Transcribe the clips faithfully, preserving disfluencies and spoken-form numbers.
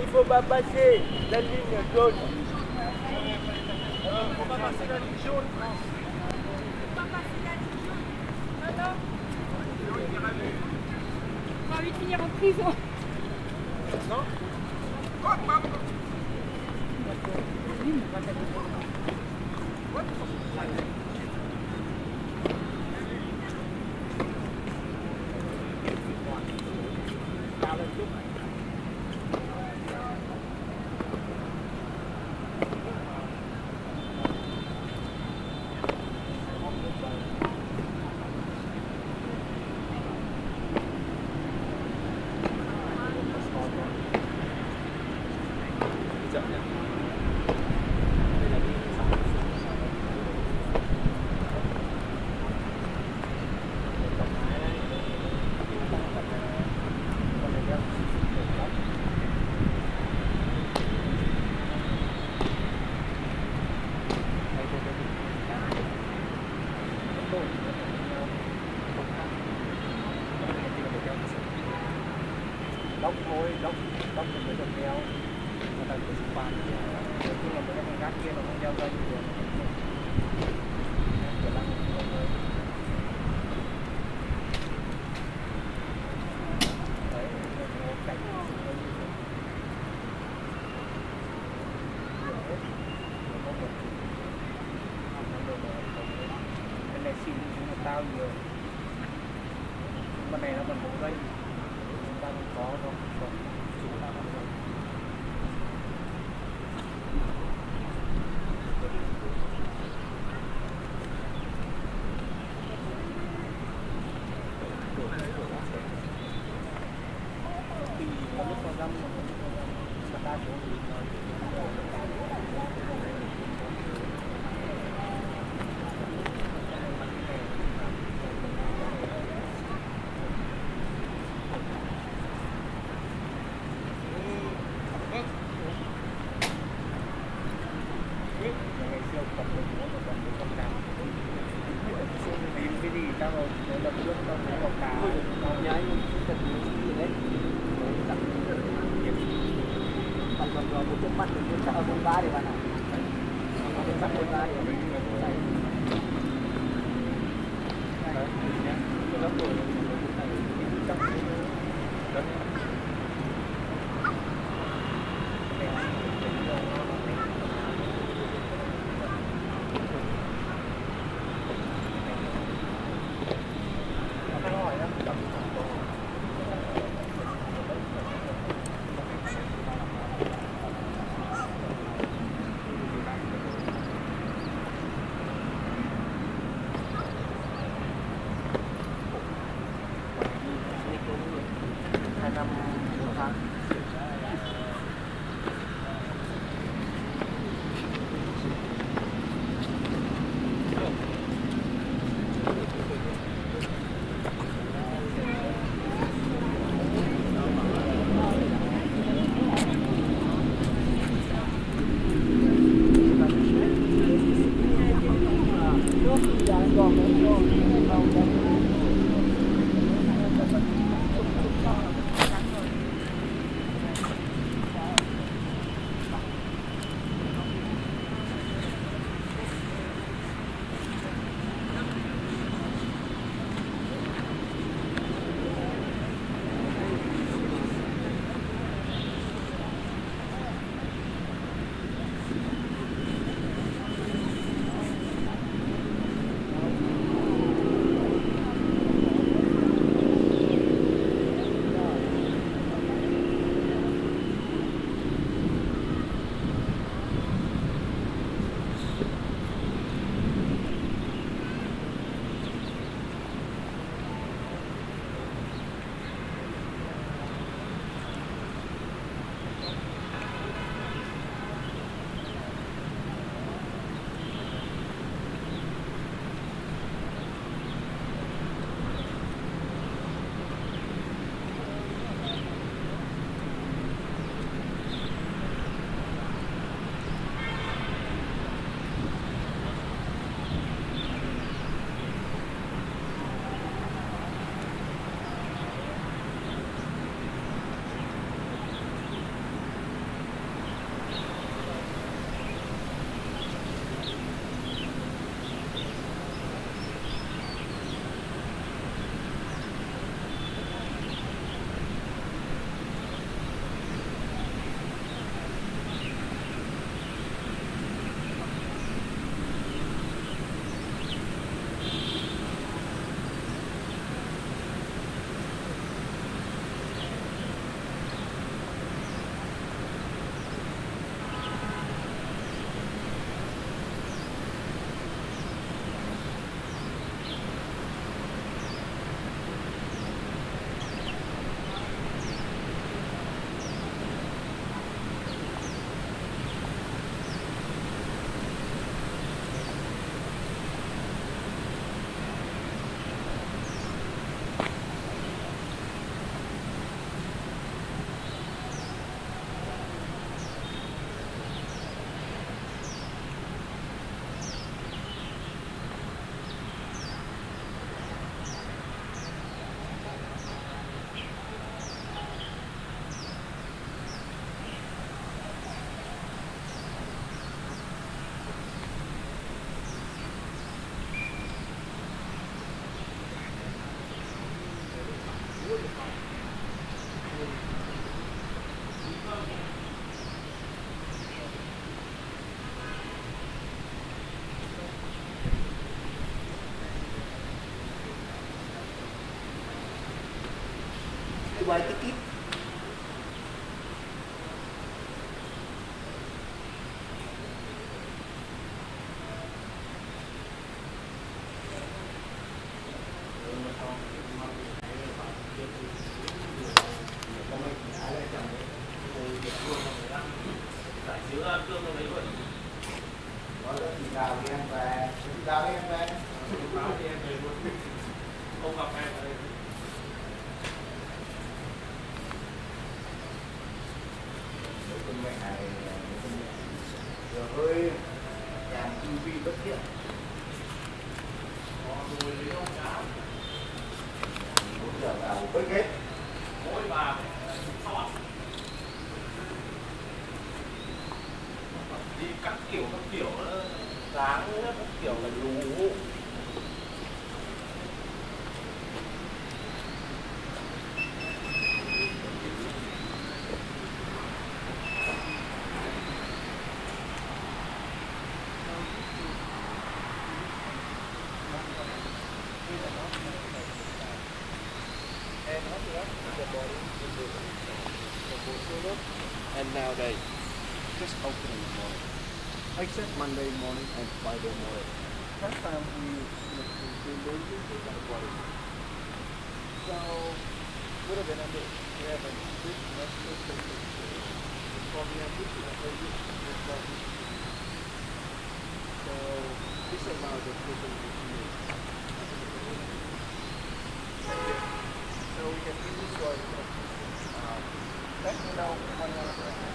il faut pas passer la ligne jaune. Il faut pas passer la ligne jaune. On a envie de finir en prison. Non. Đốc thôi, đốc, đốc thì mới được đeo. Mà tại cái sự phạt thì nói chung là mấy con gác kia nó không đeo dây được. Kiểu lăng không thôi. Đấy, nó cạnh nó như thế. Nhiều hết. Nó có một cái này xịn chúng nó tao nhiều. Bên này nó còn một dây. Chúng ta không có đâu, còn chúng ta không có. Thì có lúc con răm mà người ta xuống thì nói cái gì tao rồi để lập luôn tao phải vào cả tao nhái thật gì đấy bạn còn có một chiếc mắt thì chiếc ở con ba thì bạn ạ chiếc sắt con ba thì ở đây đây đấy nhá cái góc tuổi trong đấy hai năm Có lớp chị đào đi em về, chị đào đi em về. Không gặp em ở đây. Công nghệ này giờ hơi nhàn chi vi bất tiện. Bốn giờ vào bớt hết. Mỗi bà đi các kiểu các kiểu dáng các kiểu là đủ. And nowadays, just open in the morning, except Monday morning and Friday morning. First time we we we usually got water. So would have been under we have a big restaurant station. So we have this is a very good restaurant. So this allows us to do this meal. So we can do this one. Uh, let me know how you want to do it.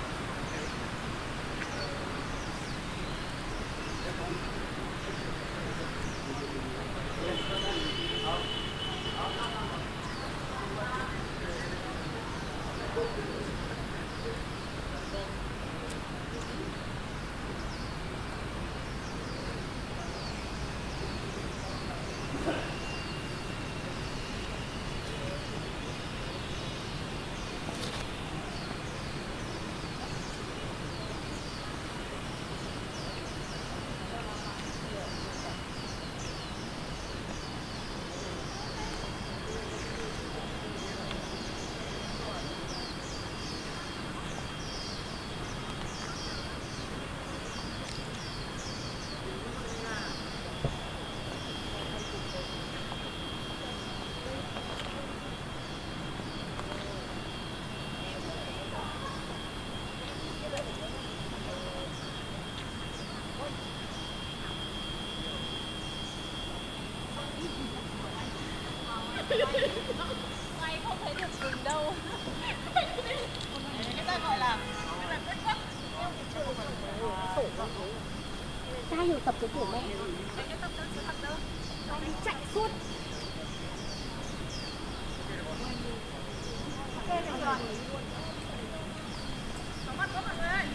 Mày không thấy được rừng đâu. Người ta gọi là trai hiểu tập cái kiểu mẹ nó đi chạy suốt. Ok được rồi. Có mặt có mọi người ơi.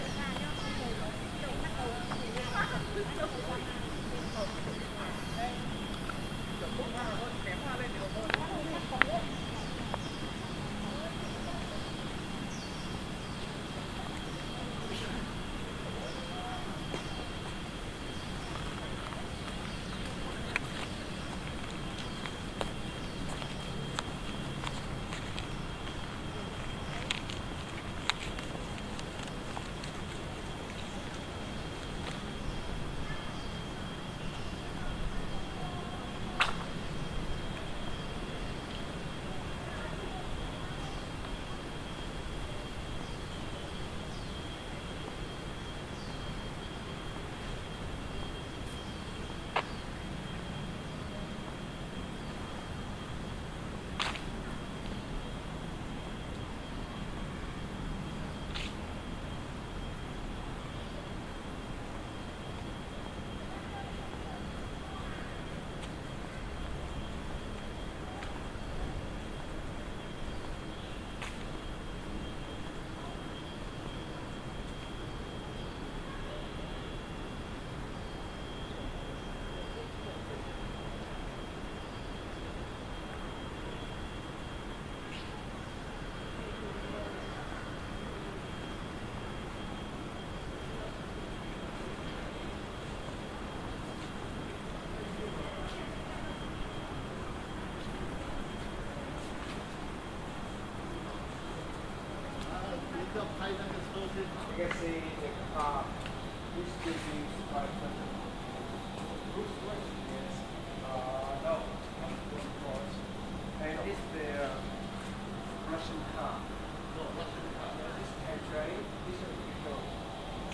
You can see the car, which is used by the Bruce Wayne. Yes. Uh, no, I'm going for it. And this is the Russian car. No, Russian car. This is train. This is the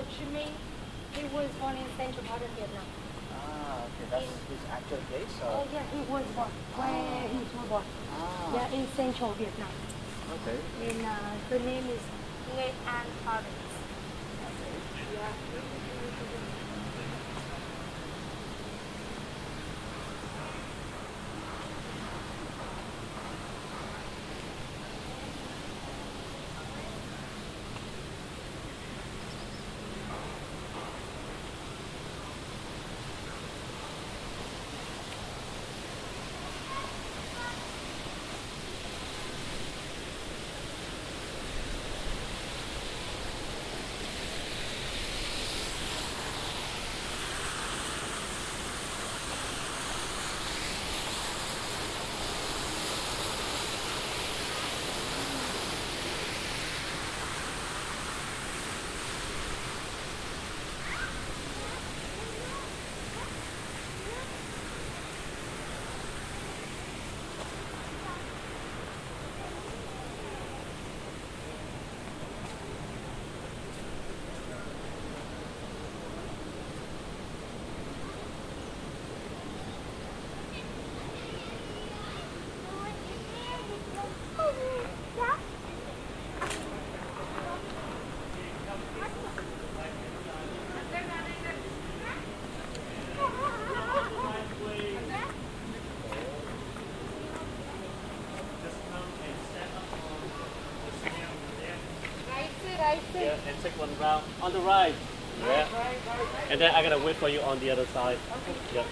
Ho Chi Minh. He was born in central part of Vietnam. Ah, okay, that's his actual place. Oh Or? yeah, he was born where he was born. Ah, Yeah, in central Vietnam. okay. And uh, the name is Nghệ An Province. Yeah. Yeah, and take one round on the right. Yeah. And then I gotta wait for you on the other side. Yeah.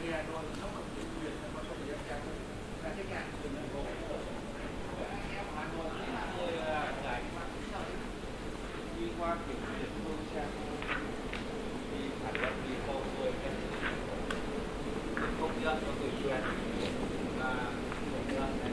thì Hà Nội nó có cái chuyện là có thể là cái cái nhà của mình có em Hà Nội là người giải mặt đi qua kiểu địa phương sang đi phản động đi câu người công dân có tự quyền và công dân này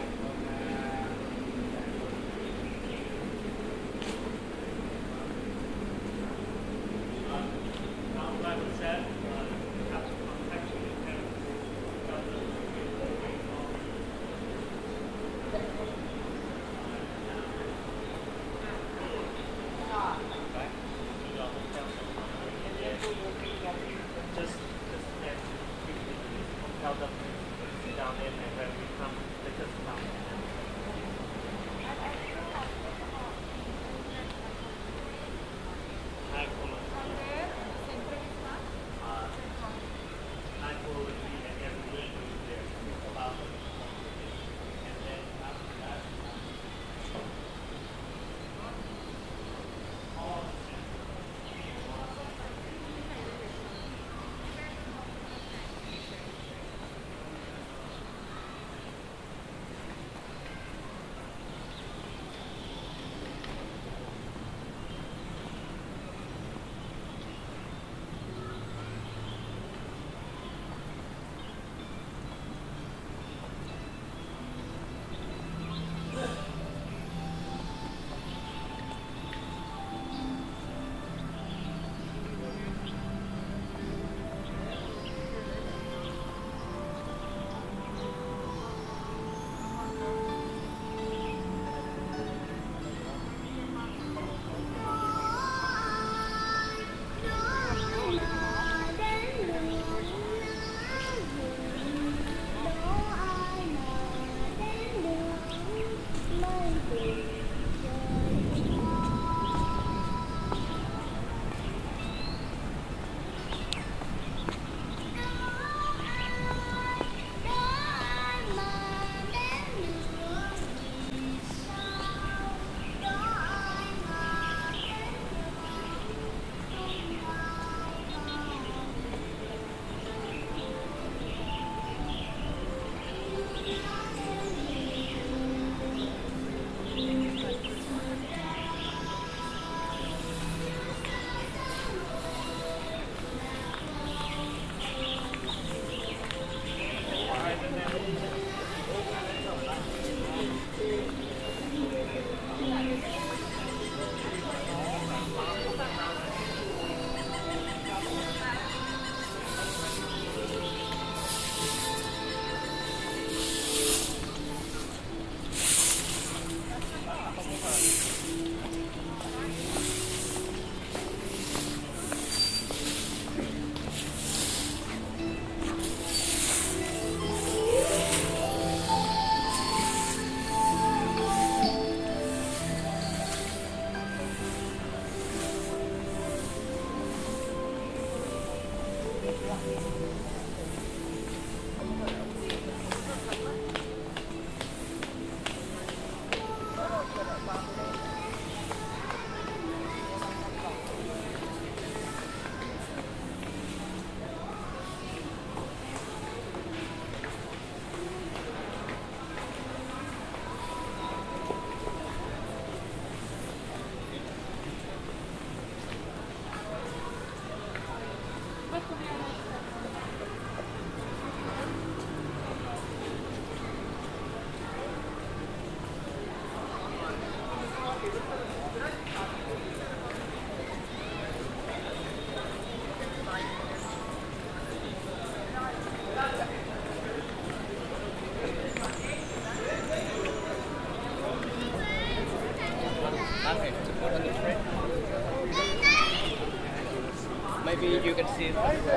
Maybe you can see it. I was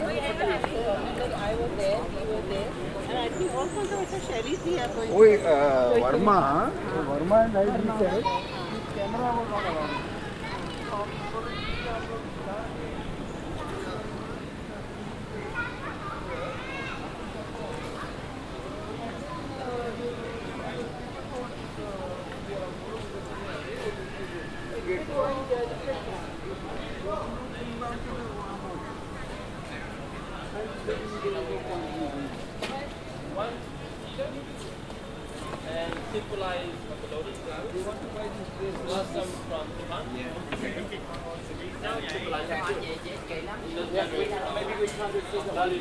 there, we were there. And I think also there was a Shelley's here going. Oi, uh, Verma, Verma and I said, camera was not around. Thank you. Triple loaded flowers. You want to buy this blossom from Japan? Yeah. Now triple Maybe we can just take a look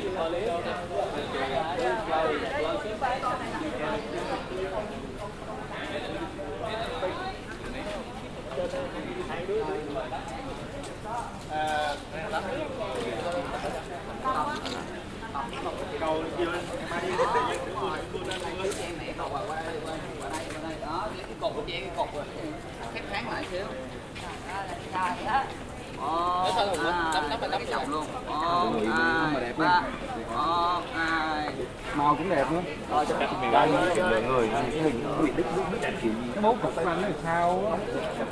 Cầu chưa? Mai đi mẹ cầu qua qua đây, qua đây, qua đây. Đó, lấy cái cột của chị, cái cột rồi. Khép kháng lại xíu. Trời á. Một, hai, cái chồng luôn. Một, hai, ba. Một, hai. Màu cũng đẹp nữa. Rồi cho đẹp Mình đang nói mọi người cái hình nó bị đứt đứt đứt kiểu gì. Cái mốt Phật Văn nó là sao á.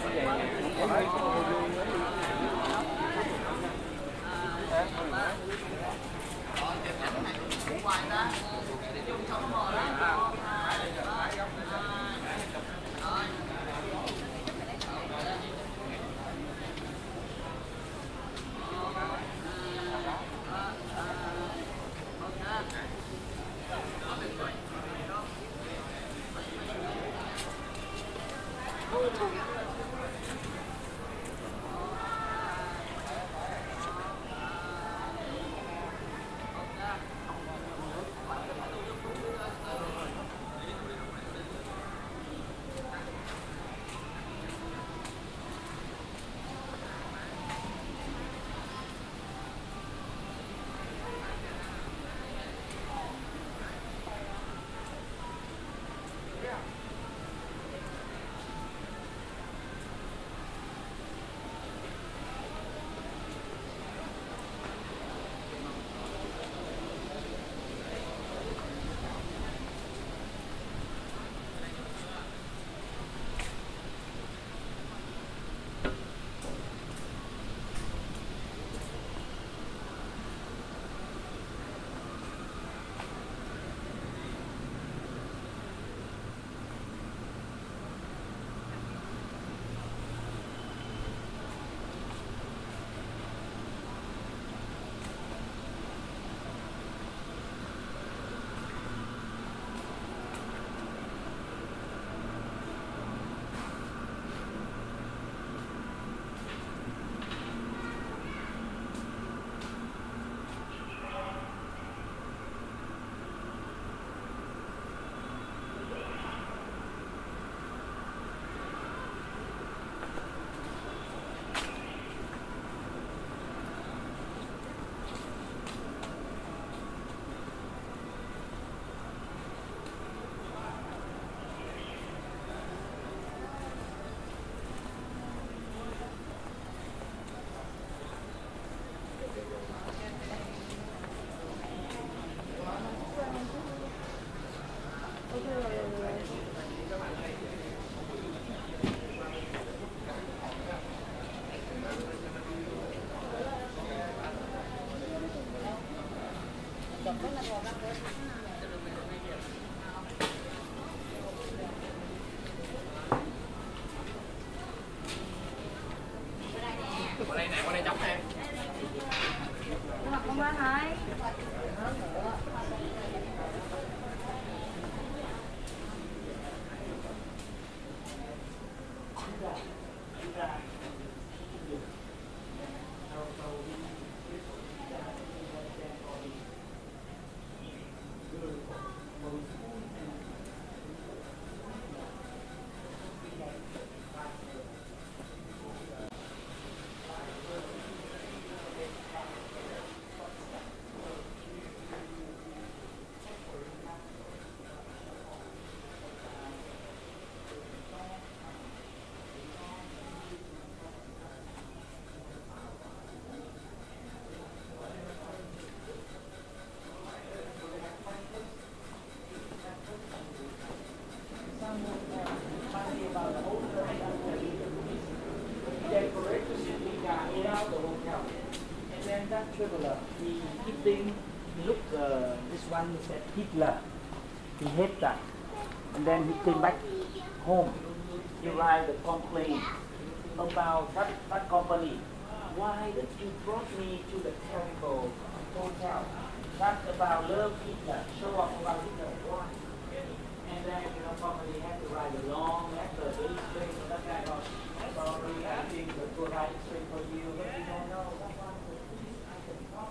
Qua đây nè, qua đây chống nè. Nhưng mà con ba hai. Traveler, he, he think, look, uh, this one is at Hitler, he hate that, and then he came back home, he write a complaint about that, that company, why did you brought me to the terrible hotel, that's about love Hitler, show off about Hitler, why? And then you don't probably have to ride along, that's the really straight, so that guy goes, sorry, I think the tour ride is straight for you, but you don't know, that one, I can talk.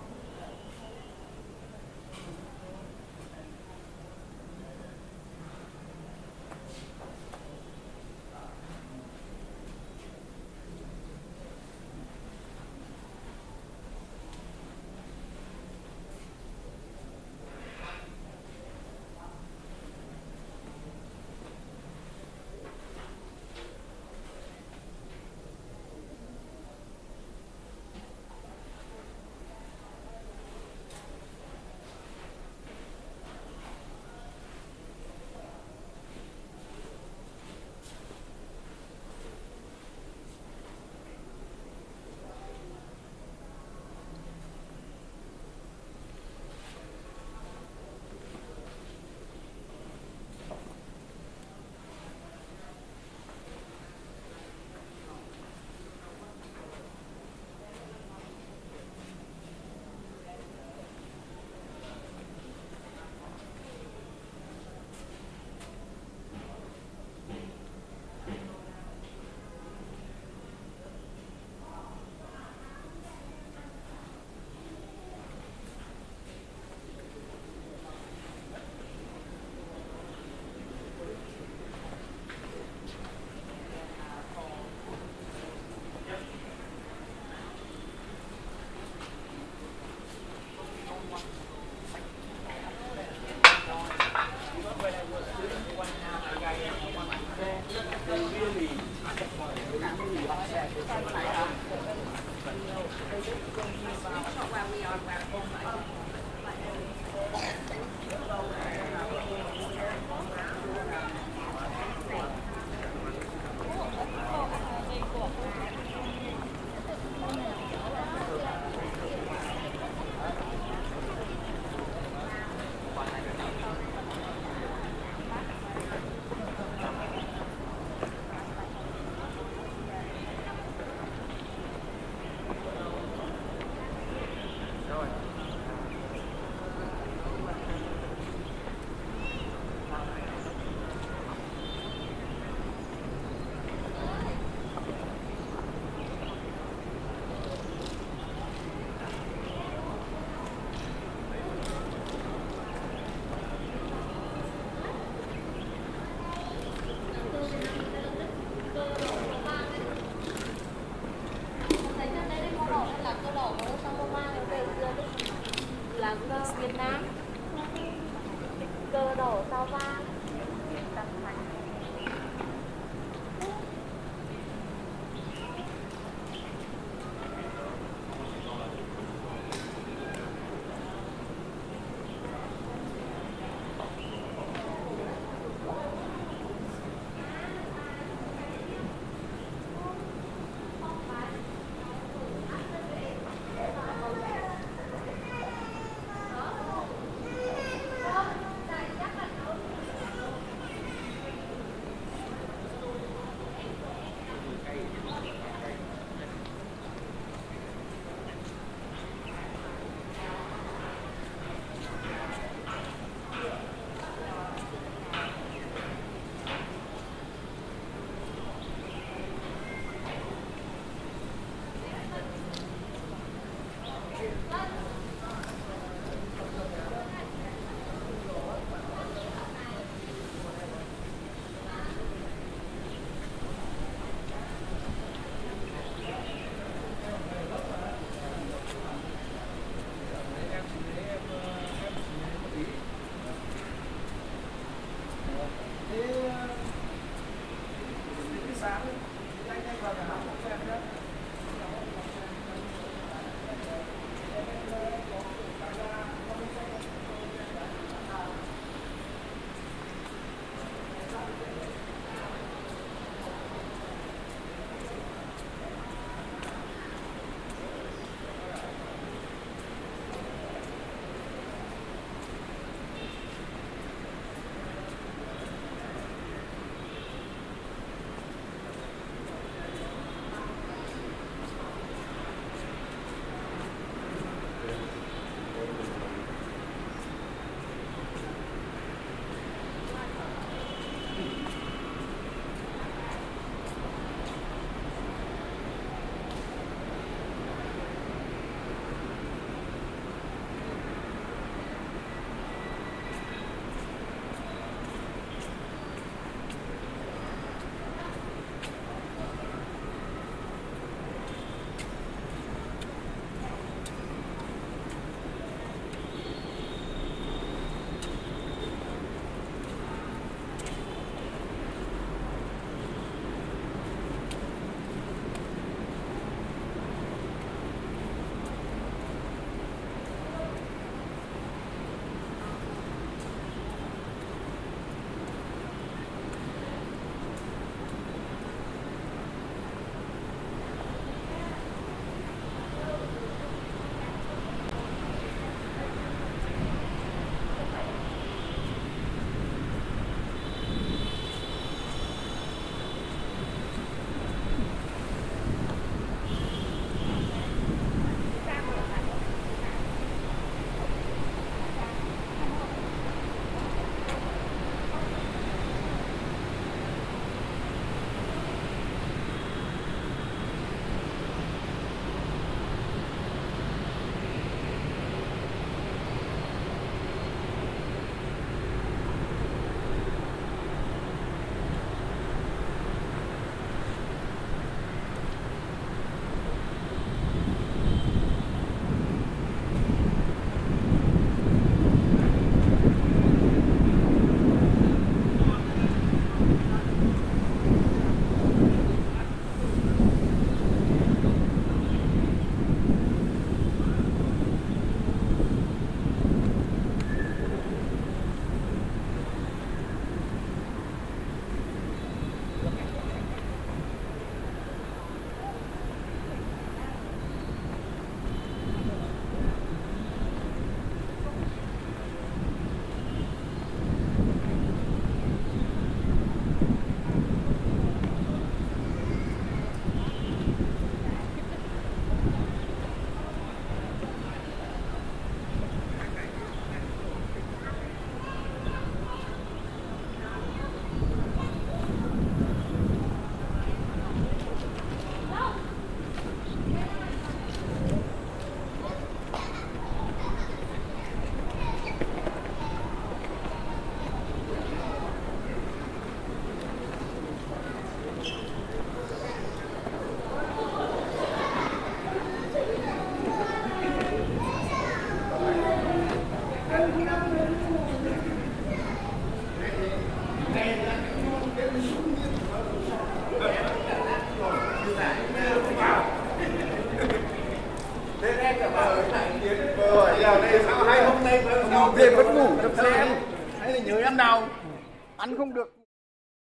giờ đây sao hai hôm nay mà về vẫn ngủ trong xe hay là nhớ em nào ăn không được.